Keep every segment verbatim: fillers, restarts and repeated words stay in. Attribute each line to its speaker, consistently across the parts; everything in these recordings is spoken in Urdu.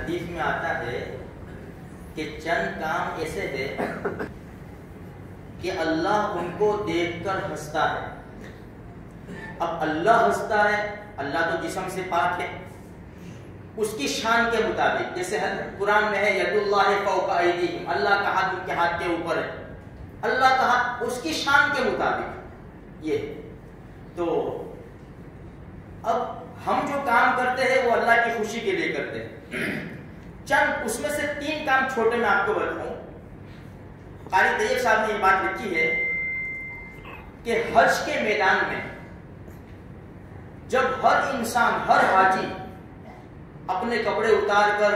Speaker 1: حدیث میں آتا ہے کہ چند کام ایسے ہیں کہ اللہ ان کو دیکھ کر ہنستا ہے. اب اللہ ہنستا ہے، اللہ تو جسم سے پاک ہے، اس کی شان کے مطابق، جیسے قرآن میں ہے ید اللہ فوق ایدیہم، اللہ کا ہاتھ ان کے ہاتھ کے اوپر ہے، اللہ کا ہاتھ اس کی شان کے مطابق. یہ تو اب ہم جو کام کرتے ہیں وہ اللہ کی خوشی کے لیے کرتے ہیں. چند اس میں سے تین کام چھوٹے میں آپ کو بتاؤں. قاری طیب صاحب نے یہ بات لکھی ہے کہ حج کے میدان میں جب ہر انسان، ہر حاجی اپنے کپڑے اتار کر،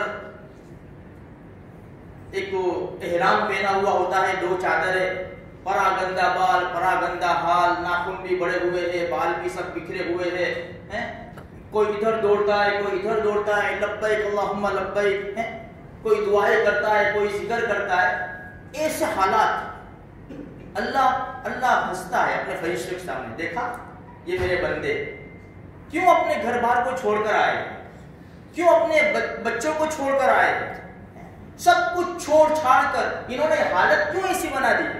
Speaker 1: ایک احرام پہنا ہوا ہوتا ہے، دو چادریں، پراگندہ بال، پراگندہ حال، ناخن بھی بڑے ہوئے ہیں، بال بھی سب بکھرے ہوئے ہیں، کوئی ادھر دوڑتا ہے، کوئی ادھر دوڑتا ہے، لبیک اللہم لبیک، کوئی دعائیں کرتا ہے، کوئی ذکر کرتا ہے. ایسے حالات اللہ اللہ ہنستا ہے اپنے فرشتوں کے سامنے. دیکھا یہ میرے بندے کیوں اپنے گھر بار کو چھوڑ کر آئے، کیوں اپنے بچوں کو چھوڑ کر آئے، سب کچھ چھوڑ چھاڑ کر انہوں نے حالت کیوں ایسی بنا دی.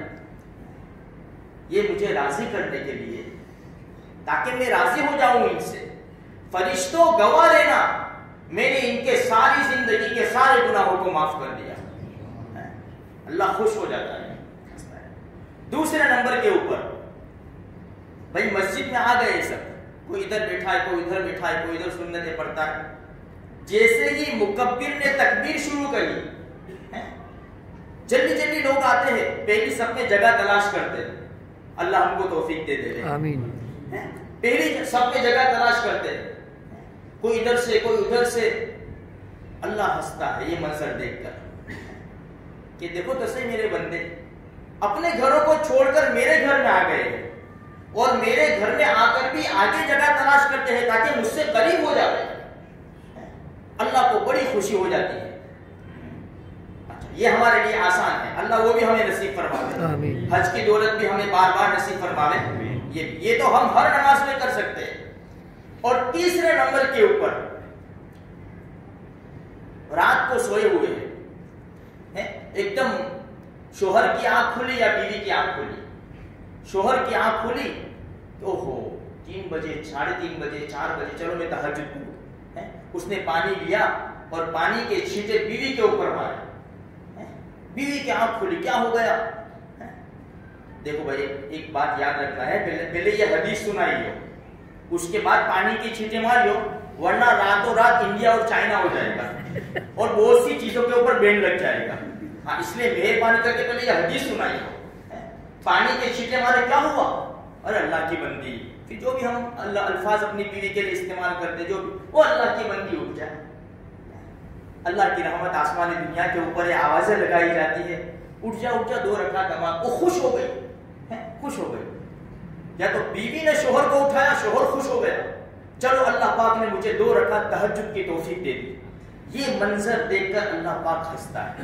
Speaker 1: یہ مجھے راضی کرنے کے لیے، تاکہ میں راضی ہو جاؤں ان سے. فرشتوں گواہ لینا، میں نے ان کے ساری زندگی کے سارے گناہوں کو معاف کر دیا. اللہ خوش ہو جاتا ہے. دوسرے نمبر کے اوپر، بھائی مسجد میں آ گئے سب، کوئی ادھر بیٹھا ہے، کوئی ادھر بیٹھا ہے، کوئی ادھر سنتیں پڑھتا ہے. جیسے ہی مکبر نے تکبیر شروع کری، جلدی جلدی لوگ آتے ہیں، پہلی سب میں جگہ تلاش کرتے ہیں. اللہ ہم کو توفیق دے دے. آمین. پہلی سب میں جگہ تلاش کرتے ہیں، کوئی ادھر سے کوئی ادھر سے. اللہ ہنستا ہے یہ منظر دیکھ کر کہ دیکھو تو صحیح میرے بندے اپنے گھروں کو چھوڑ کر میرے گھر میں آ گئے، اور میرے گھر میں آ کر بھی آگے جگہ تلاش کرتے ہیں تاکہ مجھ سے قریب ہو جائے. اللہ کو بڑی خوشی ہو جاتی ہے. اچھا یہ ہمارے لیے آسان ہے، اللہ وہ بھی ہمیں نصیب فرماوے، حج کی دولت بھی ہمیں بار بار نصیب فرماوے. یہ یہ تو ہم ہر نماز میں کر سکتے ہیں. اور تیسرے نمبر کے اوپر، رات کو سوئے ہوئے ہیں، ایک دم شوہر کی آنکھ کھلی یا بیوی کی آنکھ کھلی. شوہر کی آنکھ کھلی تو ہو تین بجے، ساڑھے تین بجے، چار بجے، چلو میں تہجد کروں. اس نے پانی لیا اور پانی کے چھینٹے بیوی کے اوپر مارے. بیوی کی آنکھ کھلی، کیا ہو گیا؟ دیکھو بھائی ایک بات یاد رکھنا ہے، پہلے پہلے یہ حدیث سنائی ہو، اس کے بعد پانی کی چھینٹے ماری ہو، ورنہ راتوں رات انڈیا اور چائنا ہو جائے گا اور بہت سی چیزوں کے اوپر بین لگ جائے گا. ہاں اس لیے مہربانی کر کے پہلے یہ حدیث سنائی ہو. پانی کے چھینٹے مارے، کیا ہوا؟ ارے اللہ کی بندی. پھر جو بھی ہم اللہ الفاظ اپنی بیوی کے لیے استعمال کرتے، جو وہ اللہ کی بندی اٹھ جائے. اللہ کی رحمت آسمان دنیا کے اوپر ہے، آوازیں لگائی جاتی ہے، اٹھ جا اٹھ جا دو رکعت نماز. وہ خوش ہو گئی، خوش ہو گئی. یا تو بیوی نے شوہر کو اٹھایا، شوہر خوش ہو گیا، چلو اللہ پاک نے مجھے دو رکعت تہجد کی توفیق دے دی. یہ منظر دیکھ کر اللہ پاک ہنستا ہے.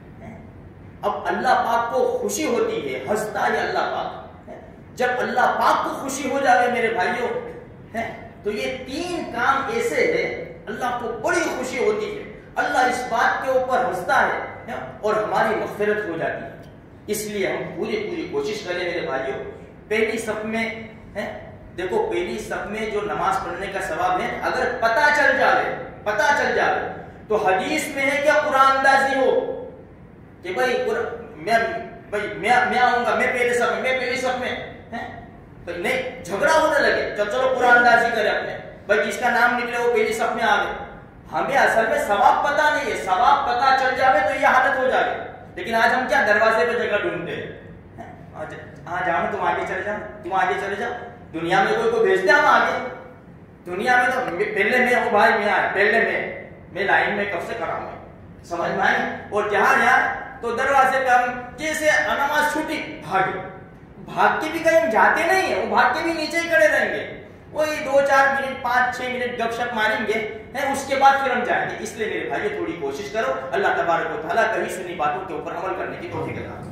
Speaker 1: اب اللہ پاک کو خوشی ہوتی ہے، ہنستا ہے اللہ پاک. جب اللہ پاک کو خوشی ہو جائے میرے بھائیوں، تو یہ تین کام ایسے ہیں اللہ کو بڑی خوشی ہوتی ہے. اللہ اس بات کے اوپر ہنستا ہے اور ہماری مغفرت ہو جاتی ہے. اس لیے ہم پوری پوری کوشش کریں میرے بھائیوں. پہلی صف میں دیکھو، پہلی صف میں جو نماز پڑھنے کا ثواب ہے، اگر پتہ چل جائے پتہ چل جائے تو حدیث میں ہے کہ قرآن اندازی ہو کہ بھائی میں بھائی میں آؤں گا، میں پہلے صف میں میں پہلی صف میں نہیں، جھگڑا ہونے لگے چلو چلو قرآن اندازی کرے اپنے، بھائی جس کا نام نکلے وہ پہلی صف میں آ گئے. ہمیں اصل میں ثواب پتہ نہیں ہے. ثواب پتہ چل جائے تو یہ حالت ہو جائے. لیکن آج ہم کیا دروازے پہ جگہ ڈھونڈتے ہیں. ہاں جاؤ تم آگے چلے جاؤ، تم آگے چلے جاؤ. دنیا میں کوئی کو بھیجتے ہم آگے. دنیا میں تو پہلے میں ہوں بھائی، میں آئے پہلے میں میں لائن میں کب سے کھڑا ہوں، سمجھ میں آئی. اور جہاں جہاں تو دروازے پہ ہم جیسے نماز چھوٹی بھاگے، بھاگ کے بھی کہیں ہم جاتے نہیں ہیں، وہ بھاگ کے بھی نیچے ہی کھڑے رہیں گے. وہی دو چار منٹ پانچ چھ منٹ گپ شپ ماریں گے، اس کے بعد پھر ہم جائیں گے. اس لیے میرے بھائی تھوڑی کوشش کرو، اللہ تبارک و تعالیٰ کہیں سنی باتوں کے اوپر عمل کرنے کی توفیق عطا فرمائے.